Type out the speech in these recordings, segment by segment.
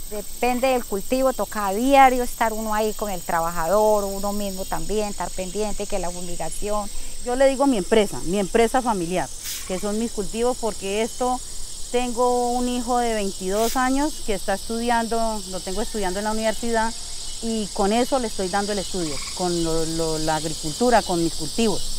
Depende del cultivo, toca a diario estar uno ahí con el trabajador, uno mismo también, estar pendiente, que la fumigación. Yo le digo mi empresa familiar, que son mis cultivos, porque tengo un hijo de 22 años que está estudiando, lo tengo estudiando en la universidad, y con eso le estoy dando el estudio, con la agricultura, con mis cultivos.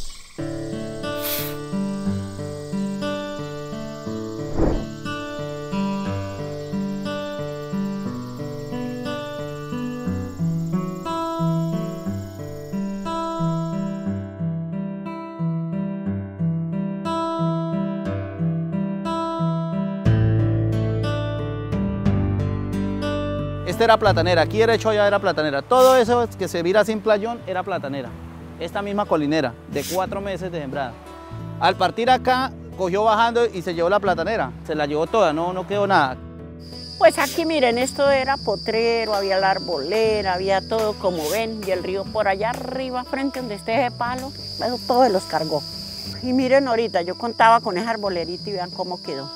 Esta era platanera, aquí derecho allá era platanera. Todo eso que se mira sin playón era platanera. Esta misma colinera, de 4 meses de sembrada. Al partir acá, cogió bajando y se llevó la platanera. Se la llevó toda, no quedó nada. Pues aquí miren, esto era potrero, había la arbolera, había todo como ven, y el río por allá arriba, frente donde esté ese palo, eso todo se los cargó. Y miren ahorita, yo contaba con esa arbolerita y vean cómo quedó.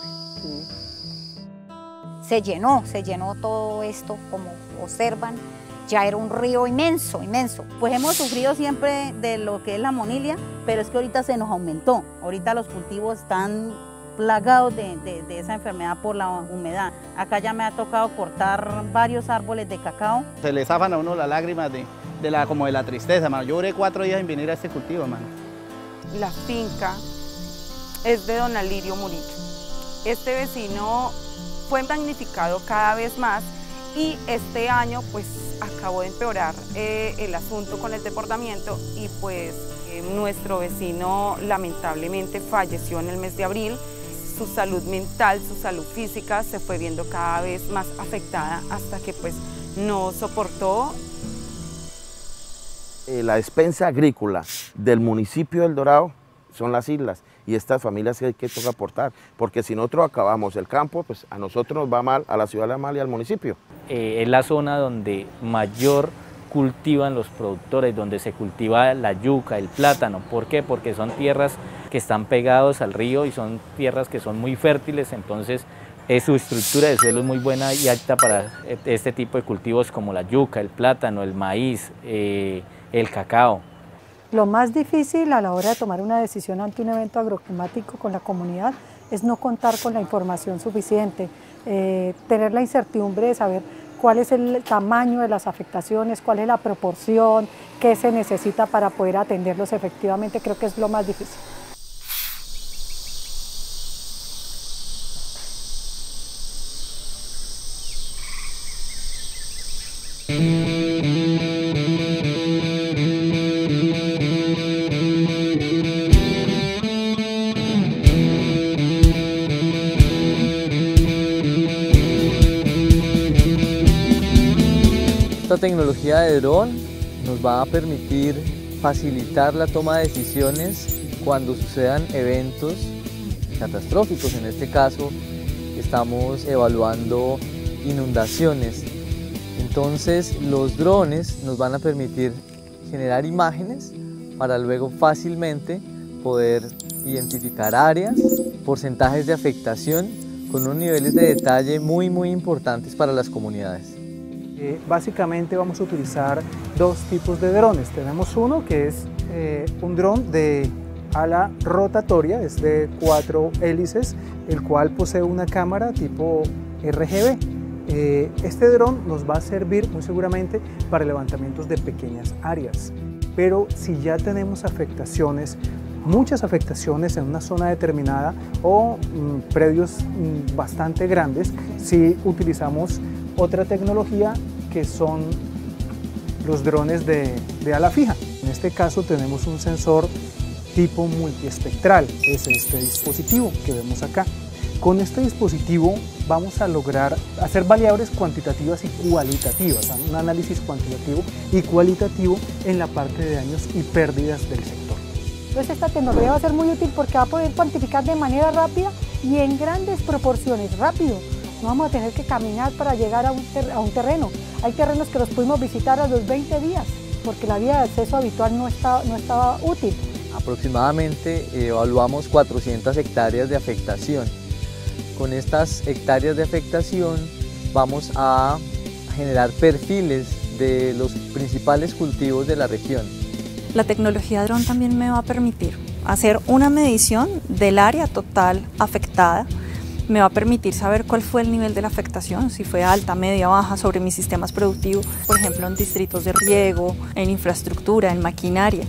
Se llenó todo esto, como observan, ya era un río inmenso, inmenso. Pues hemos sufrido siempre de lo que es la monilia, pero es que ahorita se nos aumentó. Ahorita los cultivos están plagados de esa enfermedad por la humedad. Acá ya me ha tocado cortar varios árboles de cacao. Se le zafan a uno las lágrimas como de la tristeza, hermano. Yo duré 4 días en venir a este cultivo, hermano. La finca es de don Alirio Murillo. Este vecino fue magnificado cada vez más y este año pues acabó de empeorar el asunto con el desbordamiento y pues nuestro vecino lamentablemente falleció en el mes de abril. Su salud mental, su salud física se fue viendo cada vez más afectada hasta que pues no soportó. La despensa agrícola del municipio del Dorado son las islas y estas familias hay que toca aportar, porque si nosotros acabamos el campo, pues a nosotros nos va mal, a la ciudad le va mal y al municipio. Es la zona donde mayor cultivan los productores, donde se cultiva la yuca, el plátano. ¿Por qué? Porque son tierras que están pegados al río y son tierras que son muy fértiles, entonces su estructura de suelo es muy buena y apta para este tipo de cultivos como la yuca, el plátano, el maíz, el cacao. Lo más difícil a la hora de tomar una decisión ante un evento agroclimático con la comunidad es no contar con la información suficiente, tener la incertidumbre de saber cuál es el tamaño de las afectaciones, cuál es la proporción, qué se necesita para poder atenderlos efectivamente, creo que es lo más difícil. Esta tecnología de dron nos va a permitir facilitar la toma de decisiones cuando sucedan eventos catastróficos. En este caso estamos evaluando inundaciones. Entonces los drones nos van a permitir generar imágenes para luego fácilmente poder identificar áreas, porcentajes de afectación con unos niveles de detalle muy importantes para las comunidades. Básicamente vamos a utilizar 2 tipos de drones. Tenemos uno que es un dron de ala rotatoria, es de 4 hélices, el cual posee una cámara tipo RGB. Este dron nos va a servir muy seguramente para levantamientos de pequeñas áreas, pero si ya tenemos afectaciones, muchas afectaciones en una zona determinada o predios bastante grandes, si utilizamos otra tecnología que son los drones de ala fija. En este caso tenemos un sensor tipo multiespectral, es este dispositivo que vemos acá. Con este dispositivo vamos a lograr hacer variables cuantitativas y cualitativas, un análisis cuantitativo y cualitativo en la parte de daños y pérdidas del sector. Entonces esta tecnología va a ser muy útil porque va a poder cuantificar de manera rápida y en grandes proporciones, rápido. No vamos a tener que caminar para llegar a un terreno. Hay terrenos que los pudimos visitar a los 20 días porque la vía de acceso habitual no estaba útil. Aproximadamente evaluamos 400 hectáreas de afectación. Con estas hectáreas de afectación vamos a generar perfiles de los principales cultivos de la región. La tecnología dron también me va a permitir hacer una medición del área total afectada, me va a permitir saber cuál fue el nivel de la afectación, si fue alta, media, baja sobre mis sistemas productivos, por ejemplo en distritos de riego, en infraestructura, en maquinaria.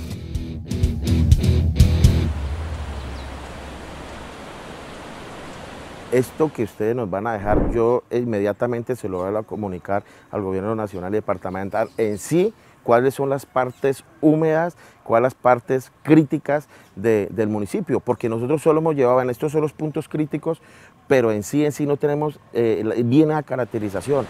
Esto que ustedes nos van a dejar, yo inmediatamente se lo voy a comunicar al gobierno nacional y departamental en sí, cuáles son las partes húmedas, cuáles las partes críticas del municipio, porque nosotros solo hemos llevado, en estos son los puntos críticos, pero en sí no tenemos bien la caracterización.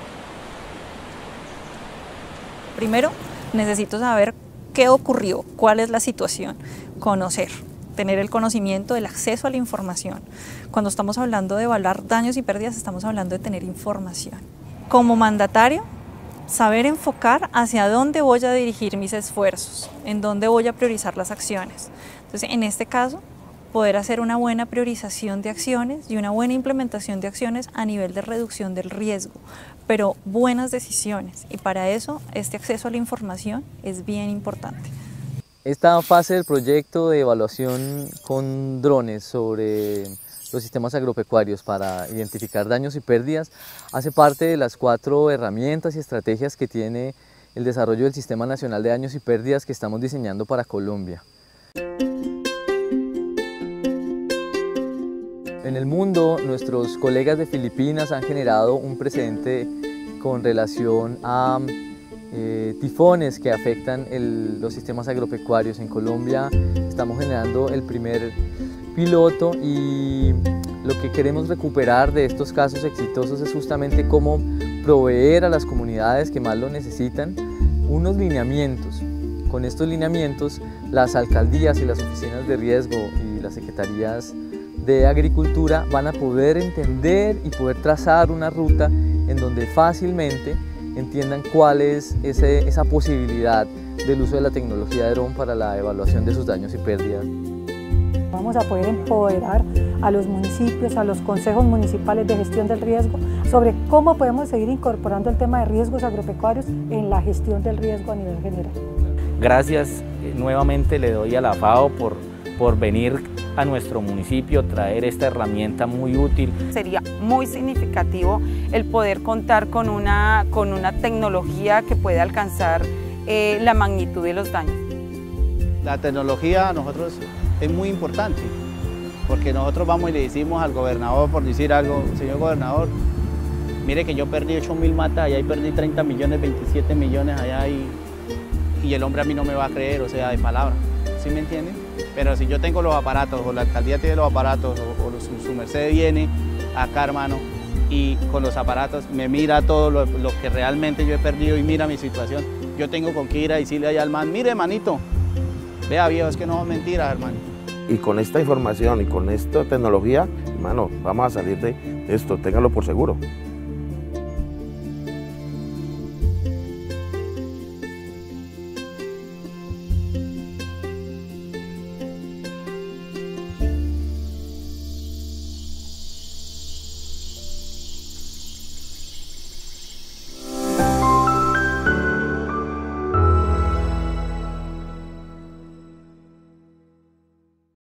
Primero, necesito saber qué ocurrió, cuál es la situación, conocer. Tener el conocimiento, el acceso a la información. Cuando estamos hablando de evaluar daños y pérdidas, estamos hablando de tener información. Como mandatario, saber enfocar hacia dónde voy a dirigir mis esfuerzos, en dónde voy a priorizar las acciones. Entonces, en este caso, poder hacer una buena priorización de acciones y una buena implementación de acciones a nivel de reducción del riesgo, pero buenas decisiones. Y para eso, este acceso a la información es bien importante. Esta fase del proyecto de evaluación con drones sobre los sistemas agropecuarios para identificar daños y pérdidas hace parte de las 4 herramientas y estrategias que tiene el desarrollo del Sistema Nacional de Daños y Pérdidas que estamos diseñando para Colombia. En el mundo, nuestros colegas de Filipinas han generado un precedente con relación a tifones que afectan los sistemas agropecuarios. En Colombia estamos generando el primer piloto y lo que queremos recuperar de estos casos exitosos es justamente cómo proveer a las comunidades que más lo necesitan unos lineamientos. Con estos lineamientos, las alcaldías y las oficinas de riesgo y las secretarías de agricultura van a poder entender y poder trazar una ruta en donde fácilmente entiendan cuál es esa posibilidad del uso de la tecnología de dron para la evaluación de sus daños y pérdidas. Vamos a poder empoderar a los municipios, a los consejos municipales de gestión del riesgo sobre cómo podemos seguir incorporando el tema de riesgos agropecuarios en la gestión del riesgo a nivel general. Gracias nuevamente le doy a la FAO por venir a nuestro municipio, traer esta herramienta muy útil. Sería muy significativo el poder contar con una tecnología que pueda alcanzar la magnitud de los daños. La tecnología a nosotros es muy importante, porque nosotros vamos y le decimos al gobernador, por decir algo, señor gobernador, mire que yo perdí 8.000 matas, allá y perdí 30 millones, 27 millones allá y el hombre a mí no me va a creer, o sea, de palabra, ¿sí me entienden? Pero si yo tengo los aparatos, o la alcaldía tiene los aparatos, o su merced viene acá, hermano, y con los aparatos me mira todo lo que realmente yo he perdido y mira mi situación, yo tengo con qué ir a decirle allá al man, mire, hermanito, vea viejo, es que no son mentiras, hermano. Y con esta información y con esta tecnología, hermano, vamos a salir de esto, ténganlo por seguro.